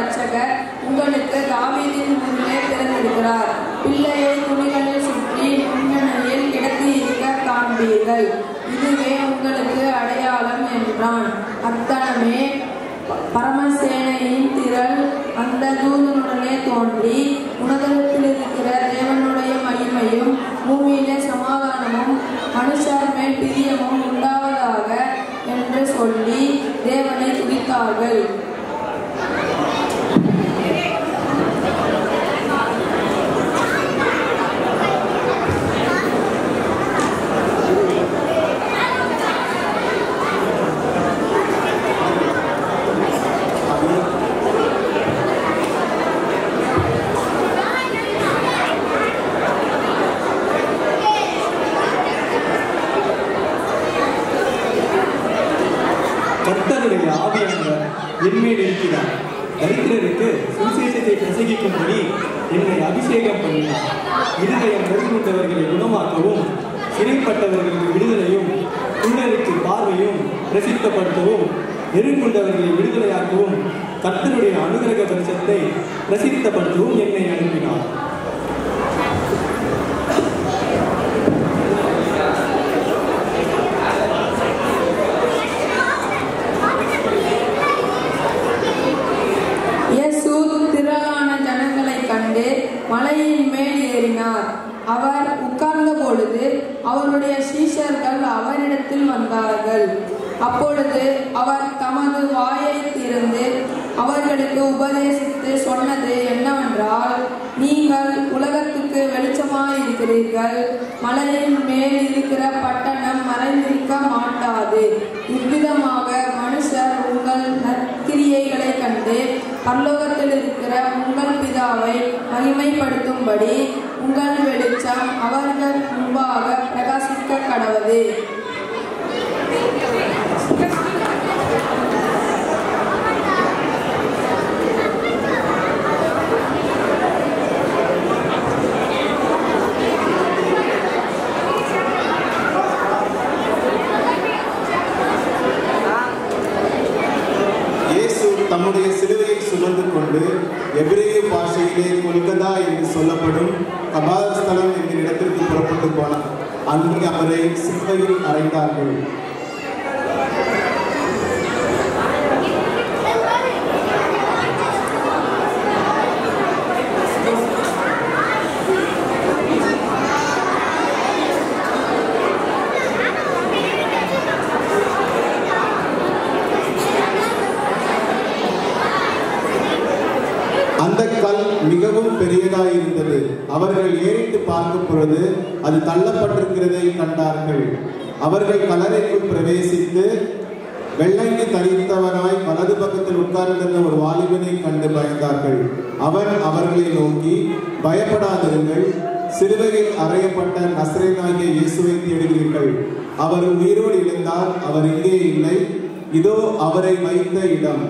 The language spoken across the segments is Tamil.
இரட்சகர் உங்களுக்கு தாவீதின் ஊரிலே பிறந்திருக்கிறார். பிள்ளையை துணிகளில் சுற்றி முன்னணியில் கிடத்தி இருக்க காண்பீர்கள். இதுவே உங்களுக்கு அடையாளம் என்றான். அத்தனமே பரமசேனையின் திரள் அந்த தூதனுடனே தோன்றி, உன்னதத்தில் இருக்கிற தேவனுடைய மகிமையும் பூமியிலே சமாதானமும் மனுஷர் மேல் பிரியமும் உண்டாவதாக என்று சொல்லி தேவனை துதித்தார்கள். கர்த்தருடைய ஆவியானவர் என்மேல் இருக்கிறார். தரித்திரருக்கு சுவிசேஷத்தை பிரசங்கிக்கும்படி என்னை அபிஷேகம் பண்ணினார். இருதயம் நெருங்குண்டவர்களை குணமாக்கவும், சிறைப்பட்டவர்களுக்கு விடுதலையும், குள்ளருக்கு பார்வையும் பிரசித்தப்படுத்தவும், நெருங்குண்டவர்களை விடுதலையாக்கவும், கர்த்தருடைய அனுகிரக வருஷத்தை பிரசித்தப்படுத்தவும் என்னை அனுப்பினார். திரளான ஜனங்களை கண்டு மலையின் மேல் ஏறினார். அவர் உட்கார்ந்த பொழுது அவருடைய சீஷர்கள் அவரிடத்தில் வந்தார்கள். அப்பொழுது அவர் தமது வாயை திறந்து அவர்களுக்கு உபதேசித்து சொன்னது என்னவென்றால், நீங்கள் உலகத்துக்கு வெளிச்சமாயிருக்கிறீர்கள். மலையின் மேல் இருக்கிற பட்டணம் மறைந்திருக்க மாட்டாது. இவ்விதமாக மனுஷர் உங்கள் நற்கிரியைகளை கண்டு பரலோகத்தில் இருக்கிற உங்கள் பிதாவை மகிமைப்படுத்தும்படி உங்கள் வெளிச்சம் அவர்கள் முன்பாக பிரகாசிக்க கடவது. தம்முடைய சிலுவையை சுமந்து கொண்டு எபிரேய பாஷையிலே கொல்கதா என்று சொல்லப்படும் கபால் ஸ்தலம் என்ற இடத்திற்கு புறப்பட்டு போனார். அன்று அவரை சிலுவையில் அறைந்தார்கள். அந்த கல் மிகவும் பெரியதாயிருந்தது. அவர்கள் ஏறிட்டு பார்க்கும் பொழுது அது தள்ளப்பட்டிருக்கிறதை கண்டார்கள். அவர்கள் கல்லறைக்குள் பிரவேசித்து வெள்ளைக்கு தரித்தவனாய் வலது பக்கத்தில் உட்கார்ந்திருந்த ஒரு வாலிபனை கண்டு பயந்தார்கள். அவன் அவர்களை நோக்கி, பயப்படாதிருங்கள், சிலுவையில் அறையப்பட்ட நசரேயனாகிய இயேசுவை தேடுகிறீர்கள். அவர் உயிரோடு எழுந்தார். அவர் இங்கே இல்லை. இதோ அவரை வைத்த இடம்.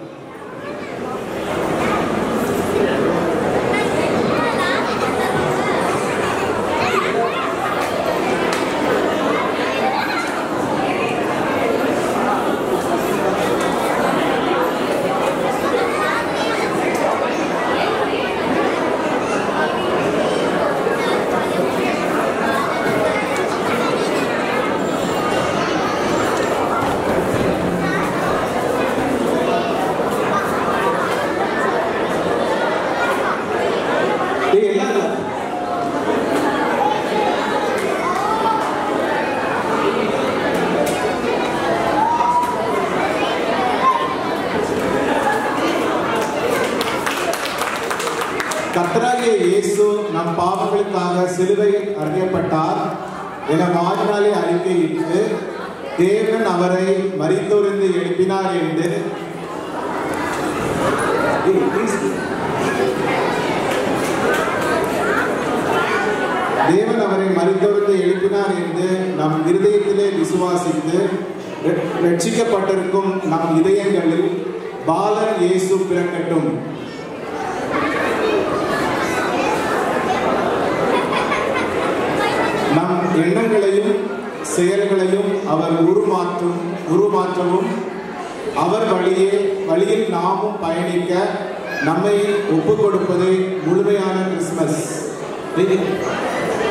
கர்த்தராகிய இயேசு நம் பாவங்களுக்காக சிலுவையில் அறையப்பட்டார் என வாழ்நாளை அறிக்கையிட்டு, தேவன் அவரை மரித்தோரிலிருந்து எழுப்பினார் என்று நம் இருதயத்திலே விசுவாசித்து ரட்சிக்கப்பட்டிருக்கும் நம் இதயங்களில் பாலன் இயேசு பிறக்கட்டும். நம் எண்ணங்களையும் செயல்களையும் அவர் உருமாற்றவும் அவர் வழியில் நாமும் பயணிக்க நம்மை ஒப்புக் கொடுப்பதே முழுமையான கிறிஸ்துமஸ்.